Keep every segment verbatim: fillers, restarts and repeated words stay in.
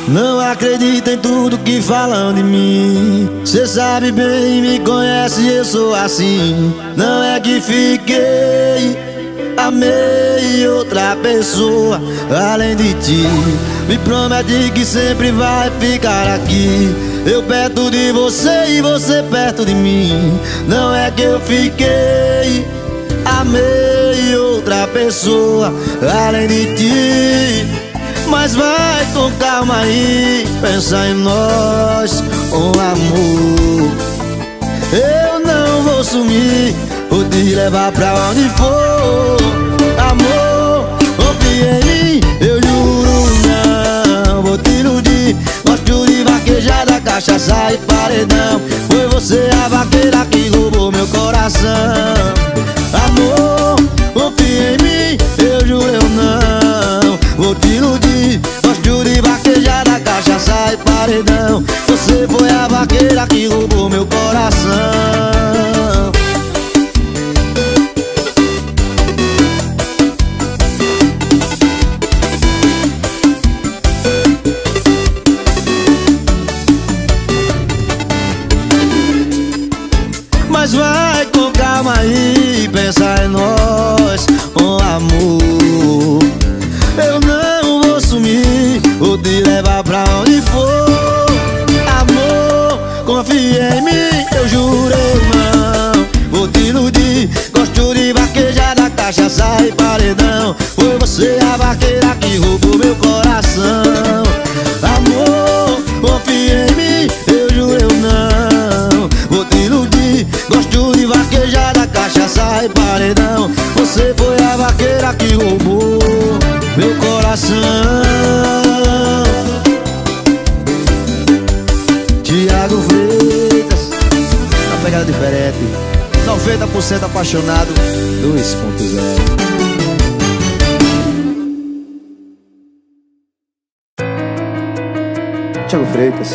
Não acredita em tudo que falam de mim. Cê sabe bem, me conhece, eu sou assim. Não é que fiquei, amei outra pessoa além de ti. Me promete que sempre vai ficar aqui, eu perto de você e você perto de mim. Não é que eu fiquei, amei outra pessoa além de ti. Mas vai com calma aí, pensa em nós, com amor. Eu não vou sumir, vou te levar pra onde for. Amor, confia em mim, eu juro não vou te iludir. Gosto de vaquejada, cachaça e paredão. Foi você a vaqueira que roubou meu coração. Amor, confia em mim, eu juro eu não vou te iludir. Gosto de vaquejada, cachaça e paredão. Você foi a vaqueira que roubou meu coração. Mas vai com calma aí, pensa em nós, com amor. Eu não vou sumir, vou te levar pra onde for. Amor, confia em mim, eu juro eu não vou te iludir. Gosto de vaquejada, cachaça e paredão. Foi você a vaqueira que roubou meu coração. Amor, confia em mim, eu juro eu não vou te iludir. Gosto de vaquejada, cachaça e paredão. Você foi a vaqueira que roubou meu coração. Thiago Freitas, uma pegada diferente. Noventa por cento apaixonado dois ponto zero. Thiago Freitas.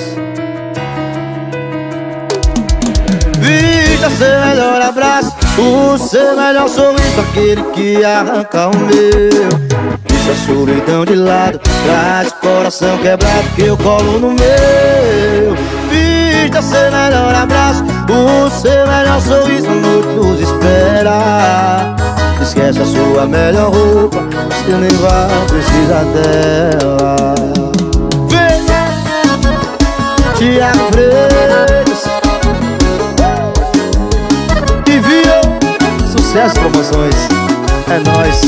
Vista seu melhor abraço, o seu melhor sorriso, aquele que arranca o meu. Deixa a solidão de lado, traz o coração quebrado que eu colo no meu. Vista seu melhor abraço, o seu melhor sorriso, a noite nos espera. Esquece a sua melhor roupa, você nem vai precisar dela. Vem, Thiago Freitas, sucesso promoções, é nóis.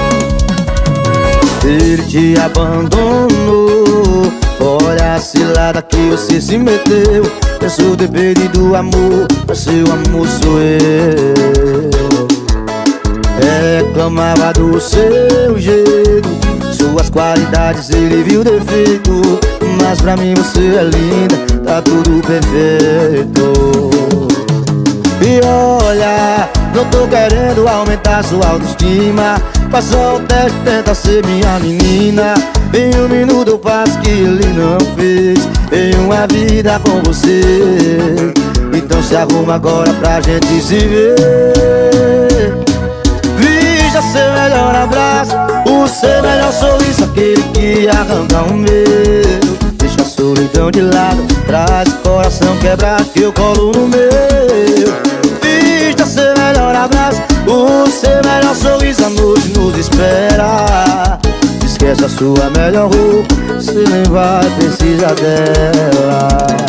Ele te abandonou, olha a cilada que você se meteu. Eu sou depende do amor, mas seu amor sou eu. Reclamava do seu jeito, suas qualidades ele viu defeito. Mas pra mim você é linda, tá tudo perfeito. E olha, não tô querendo aumentar sua autoestima. Passou o teste, tenta ser minha menina. Em um minuto eu faço o que ele não fez em uma vida com você. Então se arruma agora pra gente se ver. Vista seu melhor abraço, o seu melhor sorriso, aquele que arranca o meu. Deixa a solidão de lado, traz o coração quebrado que eu colo no meu. Vista seu melhor abraço, o seu melhor sorriso, a noite nos espera. Esquece a sua melhor roupa, você nem vai precisar dela.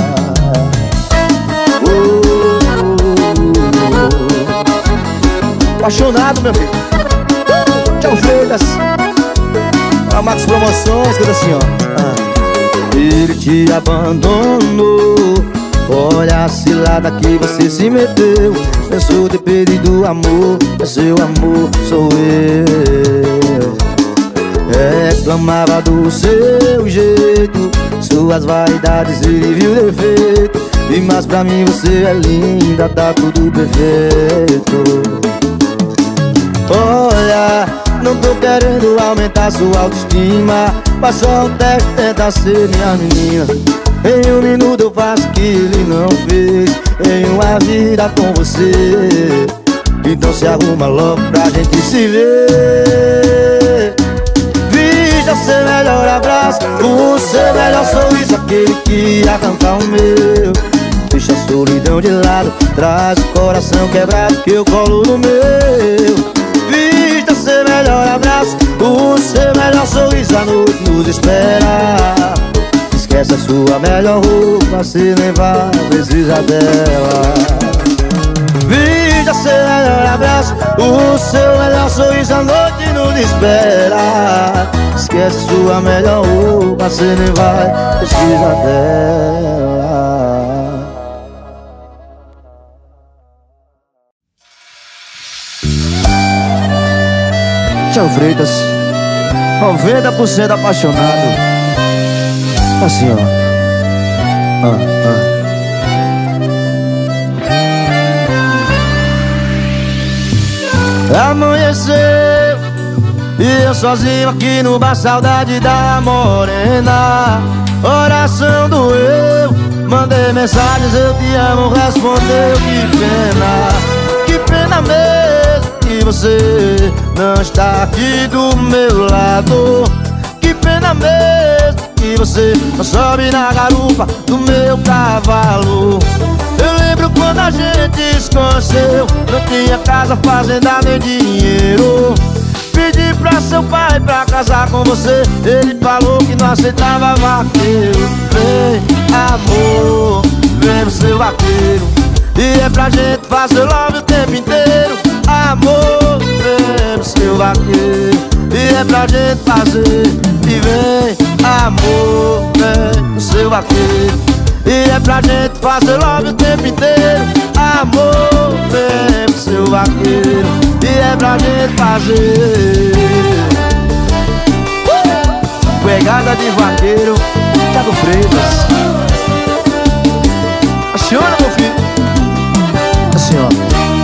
Oh, oh, oh. Apaixonado, meu filho. Tchau, Freitas. A Max Promoções, coisa assim, ó. Ah. Ele te abandonou, olha a cilada que você se meteu. Eu sou depende do amor, mas seu amor sou eu. Reclamava do seu jeito, suas vaidades ele viu defeito. E mas pra mim você é linda, tá tudo perfeito. Olha, não tô querendo aumentar sua autoestima. Passou o teste, tenta ser minha menina. Em um minuto eu faço o que ele não fez em uma vida com você. Então se arruma logo pra gente se ver. Vista seu melhor abraço, o seu melhor sorriso, aquele que ia cantar o meu. Deixa a solidão de lado, traz o coração quebrado que eu colo no meu. Vista seu melhor abraço, o seu melhor sorriso, a noite nos espera. Esquece a sua melhor roupa, se nem vai precisar dela. Vista seu melhor abraço, o seu melhor sorriso, a noite nos espera. Esquece a sua melhor roupa, se nem vai precisar dela. Tchau Freitas, noventa por cento apaixonado. Assim ó, ah, ah. Amanheceu e eu sozinho aqui no bar, saudade da morena. Oração doeu, mandei mensagens, eu te amo, respondeu. Que pena, que pena mesmo que você não está aqui do meu lado. Que pena mesmo que você não sobe na garupa do meu cavalo. Eu lembro quando a gente se conheceu, não tinha casa, fazenda nem dinheiro. Pedi pra seu pai pra casar com você, ele falou que não aceitava vaqueiro. Vem amor, vem pro seu vaqueiro, e é pra gente fazer love o tempo inteiro. Amor, vem pro seu vaqueiro, e é pra gente fazer. E vem amor, vem pro seu vaqueiro, e é pra gente fazer love o tempo inteiro. Amor, vem pro seu vaqueiro, e é pra gente fazer. uh! Pegada de vaqueiro, Thiago Freitas. Aciona, meu filho. Assim ó,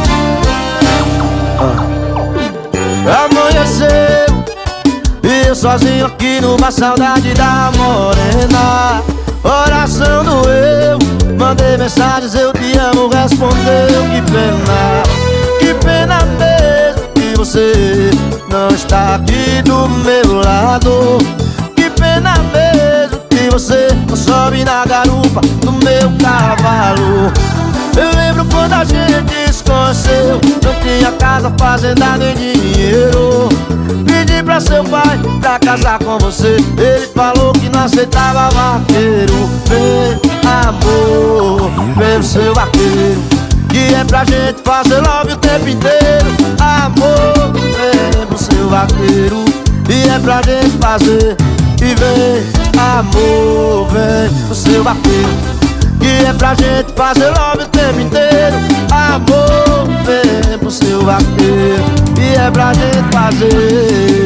ah. Amanheceu e eu sozinho aqui numa, saudade da morena. Oração doeu, mandei mensagens, eu te amo, respondeu. Que pena, que pena mesmo que você não está aqui do meu lado. Que pena mesmo que você não sobe na garupa do meu cavalo. Eu lembro quando a gente se conheceu, não tinha casa, fazenda nem dinheiro. Pedi pra seu pai pra casar com você, ele falou que não aceitava vaqueiro. Vem amor, vem pro seu vaqueiro, que é pra gente fazer love o tempo inteiro. Amor, vem pro seu vaqueiro, e é pra gente fazer. E vem amor, vem pro seu vaqueiro, que é pra gente fazer love o tempo inteiro. Amor, vem pro seu vaqueiro, e é pra gente fazer.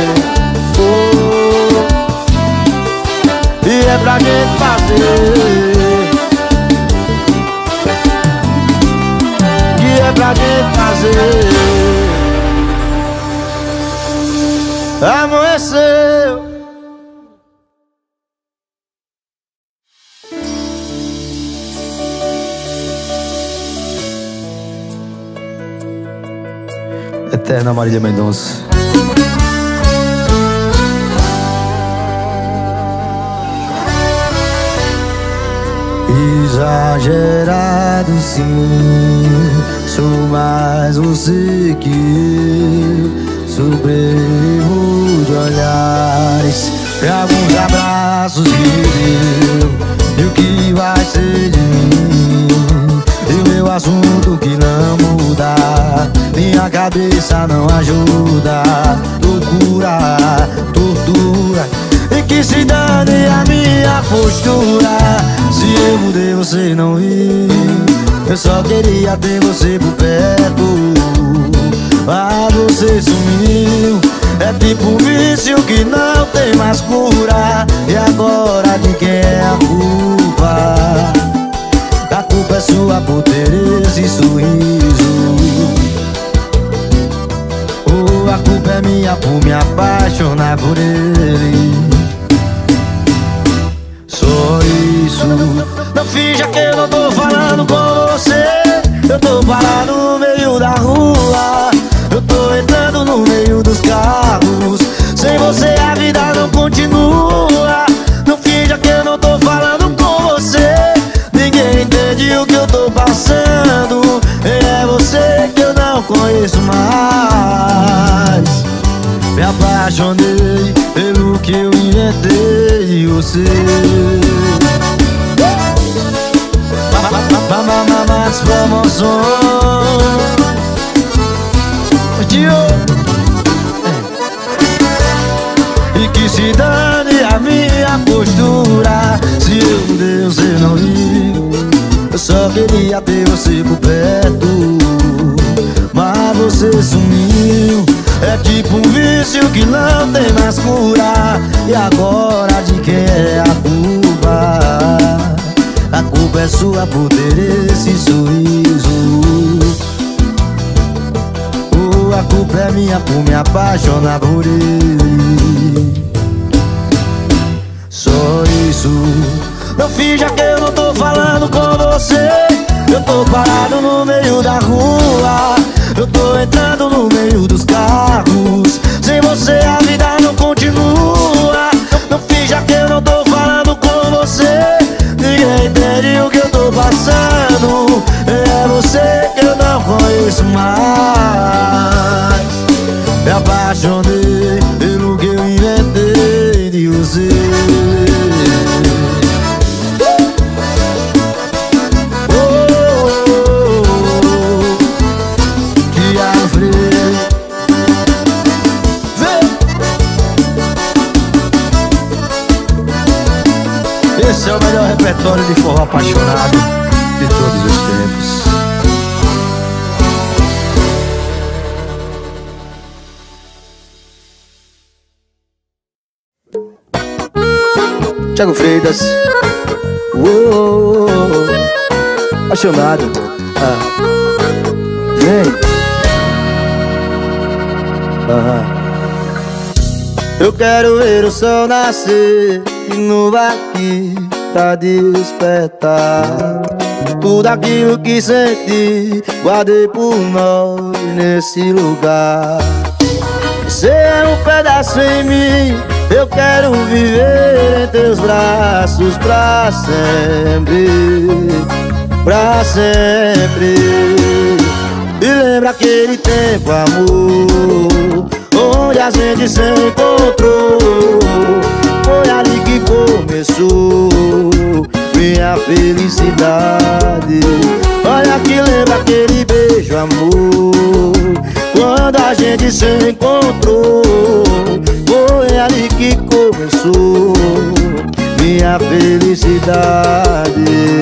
oh, E é pra gente fazer. Que é pra gente fazer. Amanheceu. Eterna Marília Mendonça. Exagerado sim, sou mais você que eu. Sobrevivo de olhares e alguns abraços que deu. E o que vai ser de mim? E o meu assunto que não muda, minha cabeça não ajuda. Loucura, tortura, e que se dane a minha postura. Se eu mudei você não viu, eu só queria ter você por perto, mas você sumiu. É tipo um vício que não tem mais cura. E agora de quem é a culpa? A culpa é sua por ter esse sorriso, ou a culpa é minha por me apaixonar por ele? Só isso. Não finja que eu não tô falando com você, eu tô parado no meio da rua, eu tô entrando no meio dos carros. Sem você a vida não continua. conheço mais. Me apaixonei pelo que eu inventei de você. Mamamamas promoções. E que se dane a minha postura. Se eu Deus eu não ligo, eu só queria ter você por perto. Mas você sumiu. É tipo um vício que não tem mais cura. E agora de quem é a culpa? A culpa é sua por ter esse sorriso. Ou a culpa é minha por me apaixonar por ele. Só isso. Não finja que eu não tô falando com você. Eu tô parado no meio da rua. Eu tô entrando no meio dos carros. Sem você a vida não continua. Não finja que eu não tô falando com você. Ninguém entende o que eu tô passando. É você que eu não conheço mais. Me apaixonei pelo que eu inventei de você. Esse é o melhor repertório de forró apaixonado de todos os tempos. Thiago Freitas. Uou, apaixonado. Ah. Vem. Ah. Eu quero ver o sol nascer de novo aqui pra despertar tudo aquilo que senti, guardei por nós nesse lugar. Você é um pedaço em mim, eu quero viver em teus braços pra sempre, pra sempre. E lembra aquele tempo, amor, onde a gente se encontrou. Foi ali que começou minha felicidade. Olha que lembra aquele beijo, amor, quando a gente se encontrou. Foi ali que começou minha felicidade.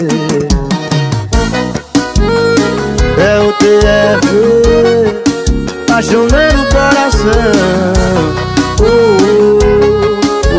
É o T F, apaixonei no coração. Oh, oh,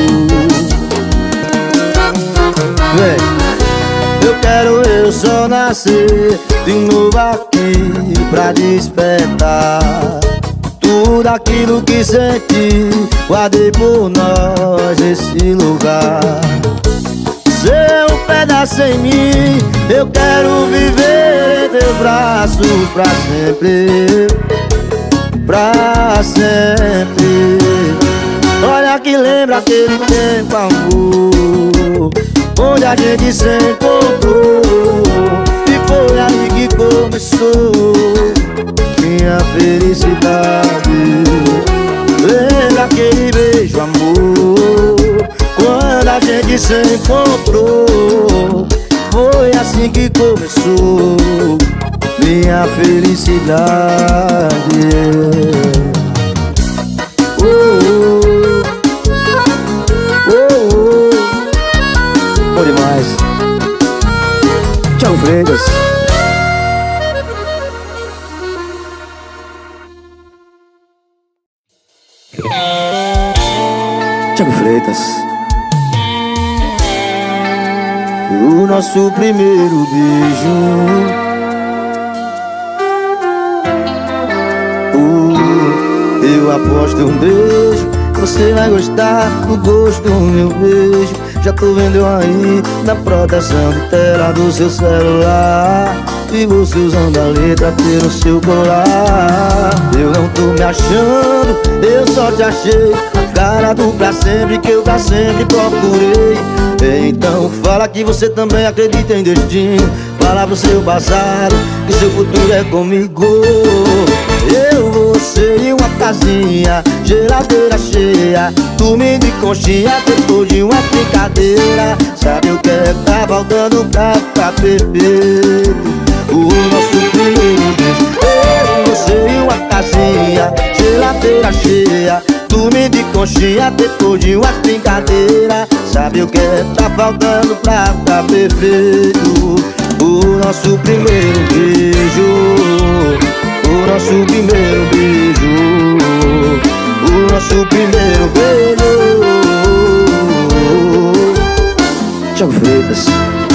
oh. Vem. Eu quero eu só nascer de novo aqui pra despertar tudo aquilo que senti, guardei por nós esse lugar. Você é um pedaço em mim, eu quero viver em teus braços pra sempre, pra sempre. Olha que lembra aquele tempo, amor, onde a gente se encontrou. E foi ali que começou minha felicidade. Lembra aquele beijo, amor, quando a gente se encontrou. Foi assim que começou minha felicidade. Oh, oh, oh, oh. Bom demais. Thiago Freitas. Thiago Freitas. O nosso primeiro beijo, oh, eu aposto um beijo, você vai gostar do gosto do meu beijo. Já tô vendo eu aí na proteção de tela do seu celular, e você usando a letra T no seu colar. Eu não tô me achando, eu só te achei a cara do pra sempre que eu pra sempre procurei. Então fala que você também acredita em destino, fala pro seu passado que seu futuro é comigo. você e uma casinha, geladeira cheia, dormindo de conchinha depois de uma brincadeira. Sabe o que é que tá faltando pra ficar perfeito? O nosso primeiro beijo. Eu, você e uma casinha, geladeira cheia, dormindo de conchinha depois de umas brincadeiras. Sabe o que é que tá faltando pra ficar perfeito? O nosso primeiro beijo. O nosso primeiro beijo. O nosso primeiro beijo. Thiago Freitas.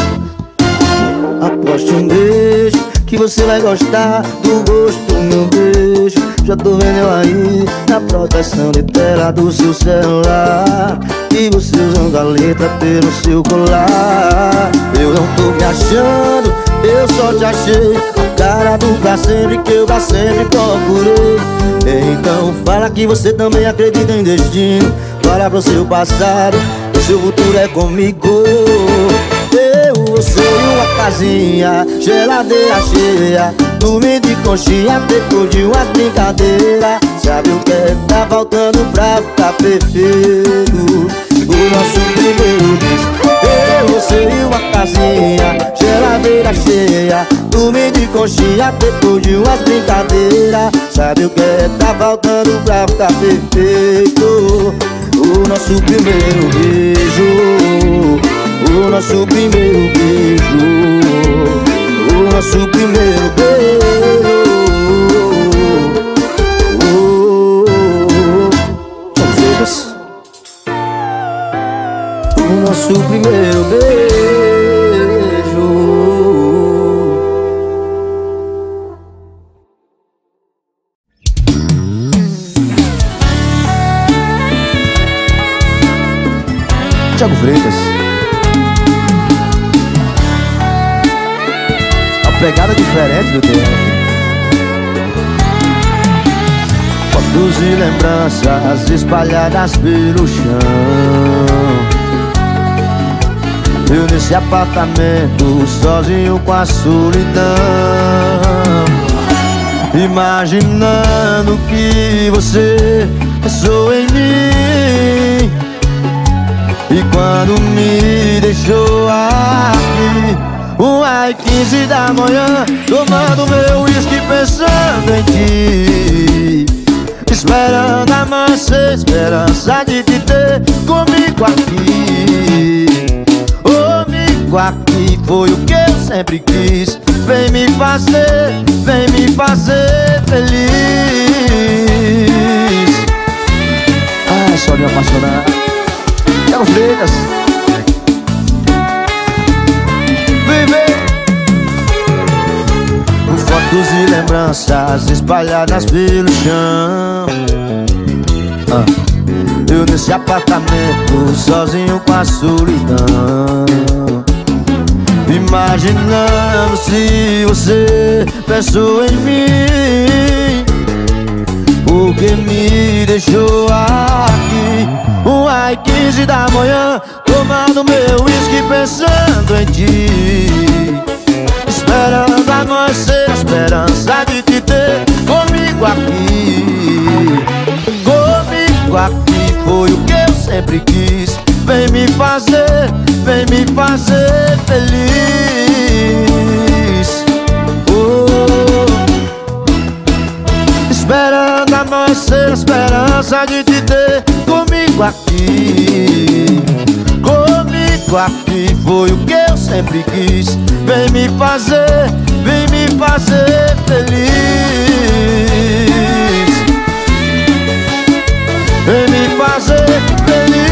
Aposte um beijo que você vai gostar do gosto do meu beijo. Já tô vendo eu aí na proteção de tela do seu celular, e você usando a letra pelo seu colar. Eu não tô me achando, eu só te achei a cara do pra sempre que eu pra sempre procurei. Então fala que você também acredita em destino. Fala pro seu passado, o seu futuro é comigo. Eu, você e uma casinha, geladeira cheia, dormindo de conchinha depois de umas brincadeiras. Sabe o que é que tá faltando pra ficar perfeito? O nosso primeiro beijo. Eu, você e uma casinha, geladeira cheia, dormindo de conchinha depois de umas brincadeiras. Sabe o que é que tá faltando pra ficar perfeito? O nosso primeiro beijo. O nosso primeiro beijo. O nosso primeiro beijo. Oh, oh, oh. O nosso primeiro beijo. Thiago Freitas. Pegada diferente do tempo. Fotos e lembranças espalhadas pelo chão. Eu nesse apartamento sozinho com a solidão, imaginando que você pensou em mim. E quando me deixou aqui, uma e quinze da manhã, tomando meu uísque pensando em ti, esperando amanhecer, esperança de te ter comigo aqui. Comigo aqui foi o que eu sempre quis. Vem me fazer, vem me fazer feliz. Ai, só me apaixonar. Thiago Freitas. Fotos e lembranças espalhadas pelo chão. ah. Eu nesse apartamento sozinho com a solidão, imaginando se você pensou em mim, porque me deixou aqui. Uma e quinze da manhã, tomando meu uísque pensando em ti, esperando amanhecer, a esperança de te ter comigo aqui. Comigo aqui foi o que eu sempre quis. Vem me fazer, vem me fazer feliz. Oh, esperando amanhecer, a esperança de te ter comigo aqui. Comigo aqui foi o que eu sempre quis. Vem me fazer, vem me fazer feliz. Vem me fazer feliz.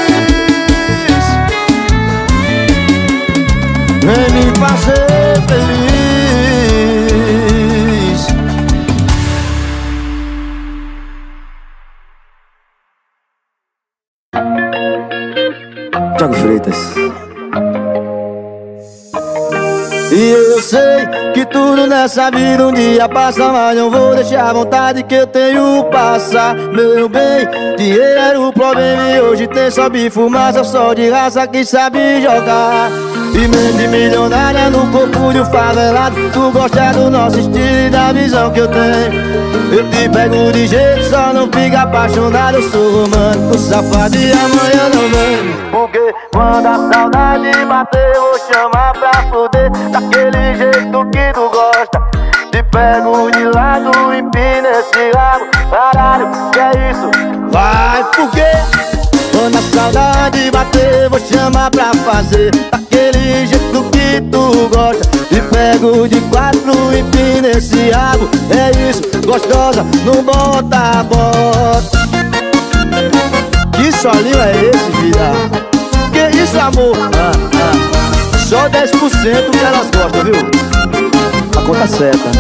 Vem me fazer feliz. Thiago Freitas. E eu sei que tudo nessa vida um dia passa, mas não vou deixar a vontade que eu tenho passar. Meu bem, dinheiro problema e hoje tem só fumaça, só de raça que sabe jogar. E mente milionária no corpo de um favelado. Tu gosta do nosso estilo e da visão que eu tenho. Eu te pego de jeito, só não fica apaixonado. Eu sou romântico, safado e amanhã não vem. Porque quando a saudade bater, vou chamar pra foder. Daquele jeito que tu gosta. Te pego de lado, empina esse rabo. Caralho, que é isso? Vai, porque quando a saudade bater, vou chamar pra fazer daquele jeito que tu gosta. Te pego de quatro, empina esse rabo. É isso, gostosa, não bota, bota. Que solinho é esse, vida? Que isso, amor? Ah, ah. Só dez por cento que elas gostam, viu? A conta certa.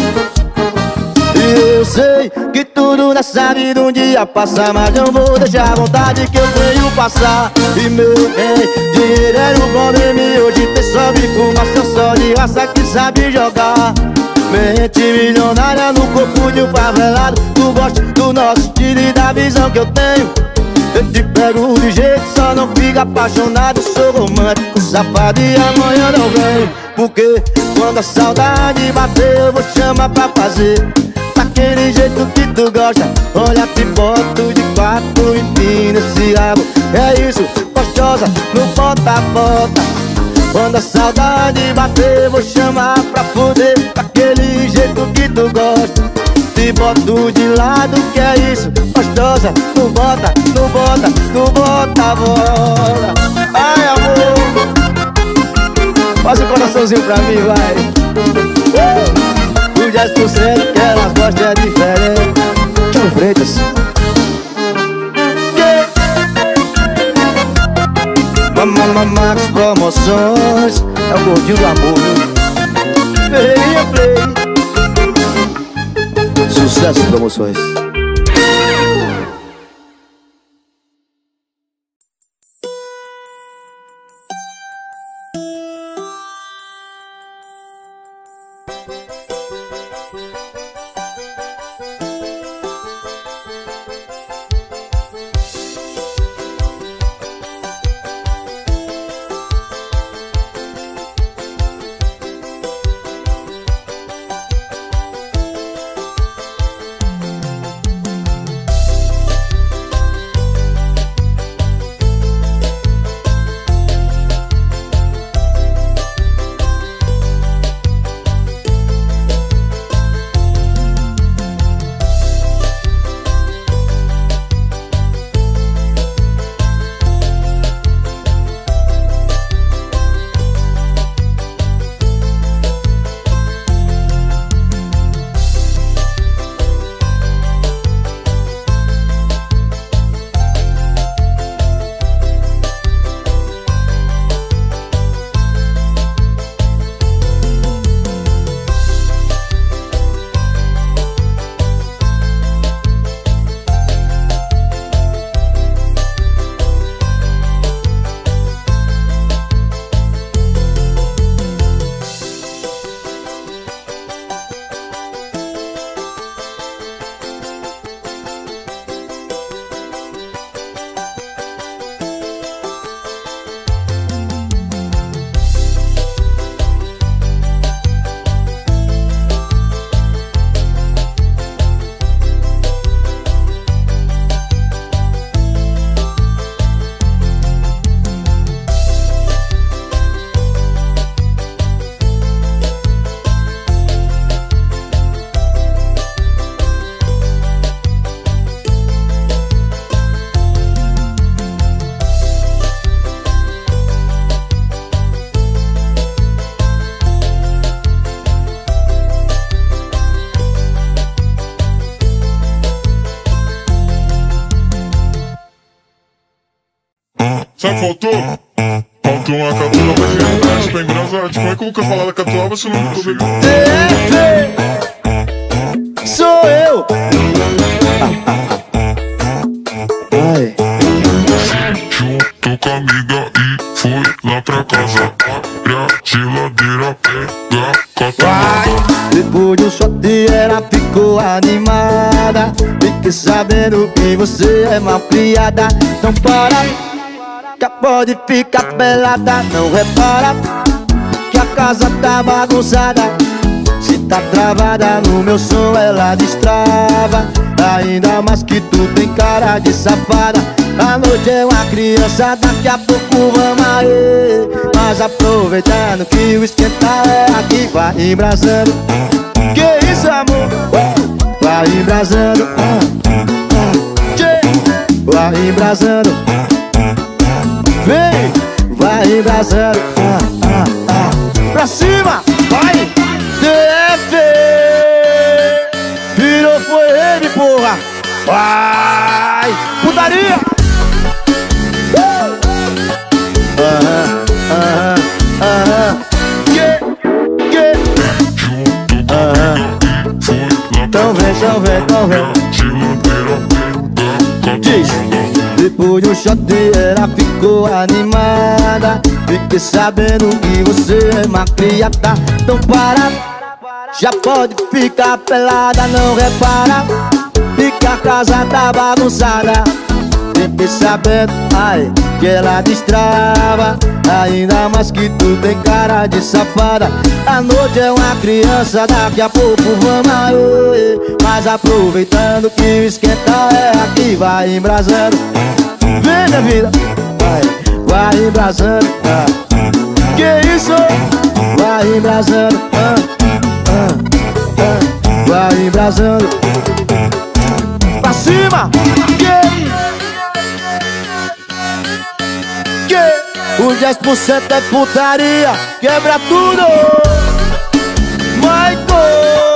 E eu sei que tudo nessa vida um dia passa, mas não vou deixar a vontade que eu tenho passar. E meu bem, dinheiro era um problema e hoje tem só fumaça, só de raça que sabe jogar. Mente milionária no corpo de um favelado. Tu gosta do nosso estilo e da visão que eu tenho. Eu te pego de jeito, só não fica apaixonado. Sou romântico, safado e amanhã não vem. Porque quando a saudade bater, eu vou chamar pra fazer daquele jeito que tu gosta. Olha, te boto de quatro, empina esse rabo. É isso, gostosa, não bota, bota. Quando a saudade bater, vou chamar pra foder daquele jeito que tu gosta. Te boto de lado, que é isso, gostosa, tu bota, tu bota, tu bota a bola. Ai, amor, faz um coraçãozinho pra mim, vai. uh! Os dez por cento que elas gostam é diferente. Tchau, Freitas. Mamma Max Promoções, é o gordinho do amor, viu? Ferreirinha Play. Sucesso Promoções. Sabe o que faltou? Faltou uma catuaba pra gente, pra engraçado. Como é que eu nunca falar da catuaba se eu não tô bebendo? T F sou eu. Junto com a amiga e fui lá pra casa, abre a geladeira, pega a Vai, depois do shot ela ficou animada. Fiquei sabendo que você é mal criada. Não para, que pode ficar pelada. Não repara que a casa tá bagunçada. Se tá travada no meu som ela destrava. Ainda mais que tu tem cara de safada. A noite é uma criança, daqui a pouco vamos aí. Mas aproveitando que o esquenta é aqui. Vai embrasando. Que isso, amor? Vai embrasando. Vai embrasando. Vem, vai embrasando. Pra cima, vai. D F virou, foi ele, porra. Vai, putaria. Aham, aham, aham. Que, que aham. Então vem, então vem, então vem. Diz. Depois do shot ela ficou animada. Fiquei sabendo que você é uma criada. Então para, já pode ficar pelada. Não repara que a casa tá bagunçada. Fiquei sabendo, ai, que ela destrava. Ainda mais que tu tem cara de safada. A noite é uma criança, daqui a pouco vamos aí. Mas aproveitando que o esquenta é aqui. Vai embrasando. Vem, minha vida. Vai, vai embrasando. Ah. Que isso? Vai embrasando. Ah, ah, ah. Vai embrasando. Pra cima. Que Que os dez por cento é putaria. Quebra tudo, Michael.